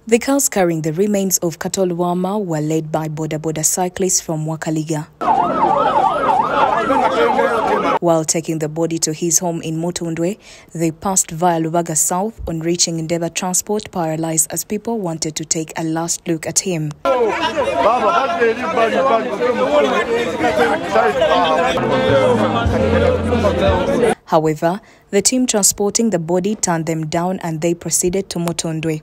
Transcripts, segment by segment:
The cars carrying the remains of Kato Lubwama were led by boda cyclists from Wakaliga. While taking the body to his home in Mutundwe, they passed via Lubaga South. On reaching Endeavour, transport paralyzed as people wanted to take a last look at him. However, the team transporting the body turned them down and they proceeded to Mutundwe.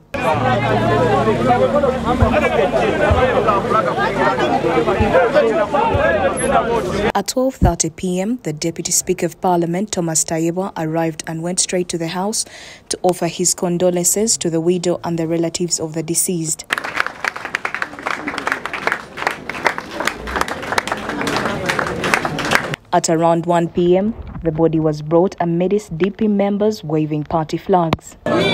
At 12:30 p.m, the Deputy Speaker of Parliament, Thomas Tayebwa, arrived and went straight to the house to offer his condolences to the widow and the relatives of the deceased. At around 1 p.m, the body was brought amidst DP members waving party flags.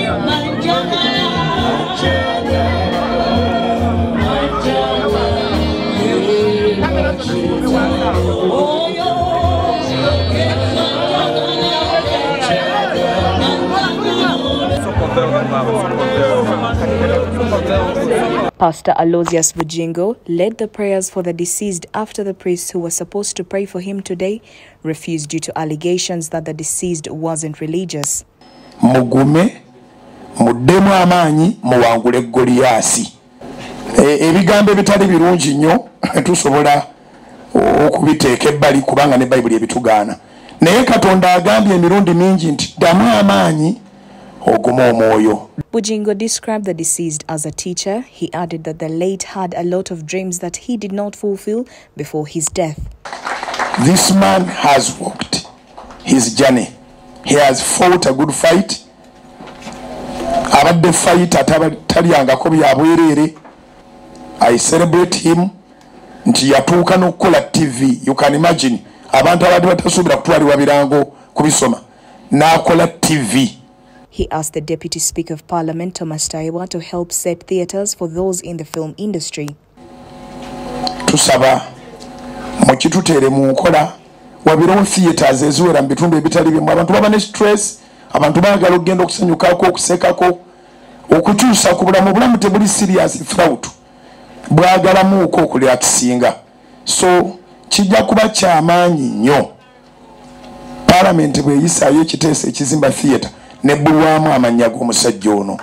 Pastor Aloysius Bujingo led the prayers for the deceased after the priest who was supposed to pray for him today refused due to allegations that the deceased wasn't religious. Mugume muddemu amaanyi muwangule Goliasi. Ebigambo ebitali birungi nnyo tusobola okubiteeka ebbali kubanga ne Bayibuli ebitugaana. Naye Katonda agambye emirundi mingi nti ddamu amaanyi oguma omwoyo. Bujingo described the deceased as a teacher. He added that the late had a lot of dreams that he did not fulfill before his death. This man has walked his journey. He has fought a good fight. Abadde fight ataliyangako bya bwerere. I celebrate him. Nti yatuuka n'okukola TV. You can imagine. Abantu abadde batasuubira kutwalibwa birango kubisoma. N'akola TV. He asked the Deputy Speaker of Parliament, Thomas Tayebwa, to help set theatres for those in the film industry. Tusaba mukitutere mu nkola wabiro theatres eziwera mu bitundu ebitali bimu. Abantu baba ne stress, abantu baagala okugenda okusanyukako, okusekako, okukyusa ku bulamu tebuli serious throughout. Bwagalamuuko okulyakisinga. So kijja kuba kyamaanyi nnyo Parliament bweyisaayo ekiteeso ekizimba theatre ne bulwamu amannya g'omusajja ono.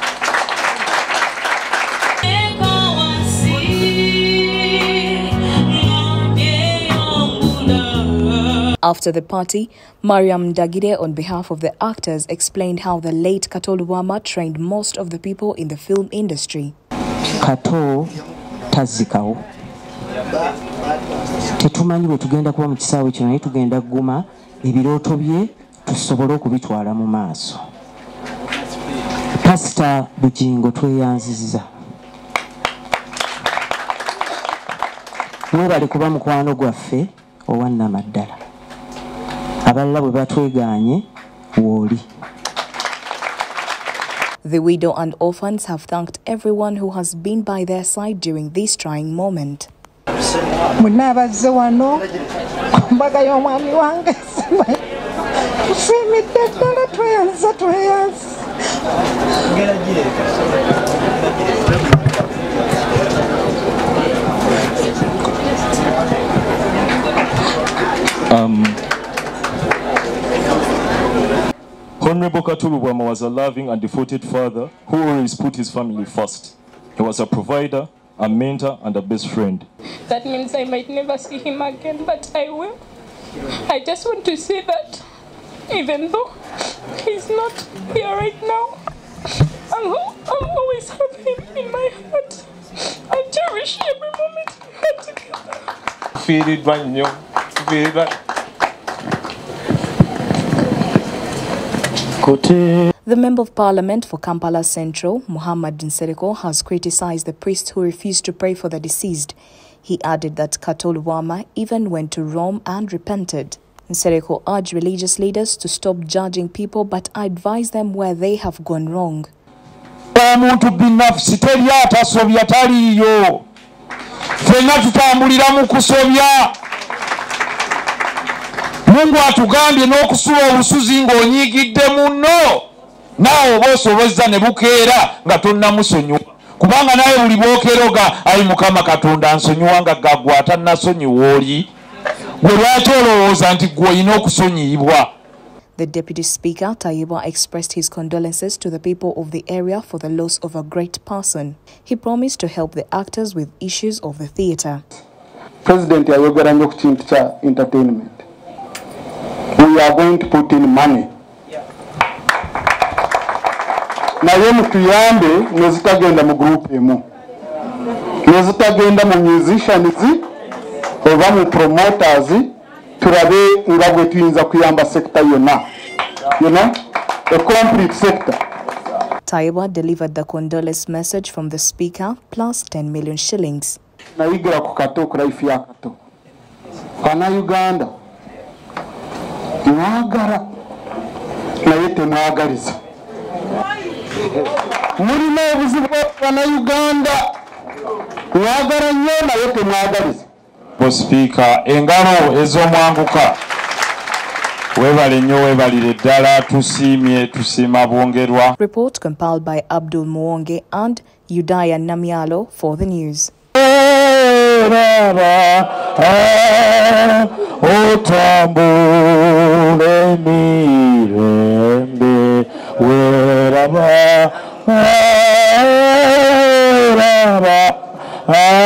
After the party, Mariam Ndagire, on behalf of the actors, explained how the late Kato Lubwama trained most of the people in the film industry. Kato tazikawo. Tetumanyi bwe tugenda kuba mu kisaawe kino naye tugenda kuguma ebirooto bye tusobole okubitwala mu maaso. Pastor Bujingo tweyanziza. Mwebale kuba mukwano gwaffe owannamaddala. Abalala bwe batwegaanye wooli. The widow and orphans have thanked everyone who has been by their side during this trying moment. Munabazze wano mbaga y'omwami wange tusiimidde ddala tweyanza. Honorable Kato Lubwama was a loving and devoted father who always put his family first. He was a provider, a mentor, and a best friend. That means I might never see him again, but I will. I just want to say that even though he's not here right now, I'll always have him in my heart. I cherish every moment we had together. Feel it, Banyo. Feel it. The Member of Parliament for Kampala Central, Muhammad Nsereko, has criticised the priest who refused to pray for the deceased. He added that Kato Lubwama even went to Rome and repented. Nsereko urged religious leaders to stop judging people but advise them where they have gone wrong. Omuntu binafsi teri atasobya taliyo. Fenna tutambulira mu kusobya. Mungu atugambye n'okusula olusuzi ng'onyiigidde munno. Naawe oba osobozza ne bukeera nga tonnamusonyiwa. kubanga naye buli bwokeroga ayi mukama katonda nsonyiwanga gaggwa atannasonyiwa oli gwe lwaki olowooza nti gwe olina okusonyiyibwa. The Deputy Speaker, Taiba, expressed his condolences to the people of the area for the loss of a great person. He promised to help the actors with issues of the theatre. President ayogera nnyo ku kintu kya entertainment. We are going to put in money. Naye mutuyambe nezitagenda mu group emu. Nezitagenda mu musicians oba mu promoters turabe nga bwe tuyinza kuyamba sector yonna. You know, a complete sector. Taiba delivered the condolence message from the speaker plus 10 million shillings. Nayigira ku Kato ku life ya Kato. Bana Uganda. Mwagala. Naye temwagaliza. Mulina obuzibu bana Uganda. Mwagala nnyo naye temwagaliza. Speaker, engalo ez'omwanguka webale nnyo webalire ddala tusiimye tusiima bwongerwa. Report compiled by Abdul Muwonge and Udaya Namyalo for the news. Otambule mirembe weraba